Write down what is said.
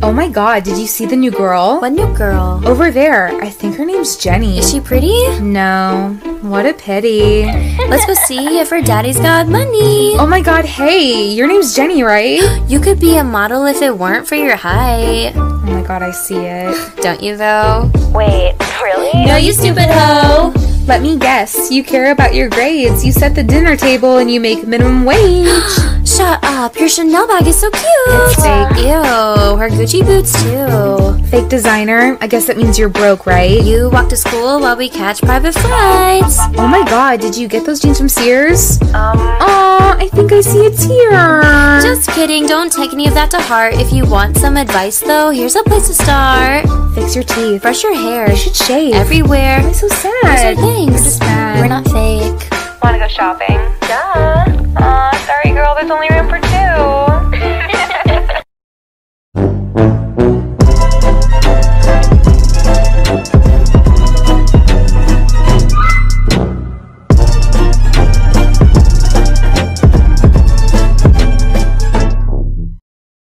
Oh my god, did you see the new girl? What new girl? Over there. I think her name's Jenny. Is she pretty? No. What a pity. Let's go see if her daddy's got money. Oh my god, hey, your name's Jenny, right? You could be a model if it weren't for your height. Oh my god, I see it. Don't you though? Wait, really? No, you stupid hoe! Let me guess, you care about your grades, you set the dinner table, and you make minimum wage. Shut up, your Chanel bag is so cute! It's fake. Ew, her Gucci boots too. Fake designer? I guess that means you're broke, right? You walk to school while we catch private flights. Oh my god, did you get those jeans from Sears? Aw, I think I see a tear. Just kidding, don't take any of that to heart. If you want some advice though, here's a place to start. Fix your teeth. Brush your hair. You should shave. Everywhere. I'm so Those are sad. things. We're just mad. We're not fake. Wanna go shopping? Duh. Sorry girl, there's only room for two.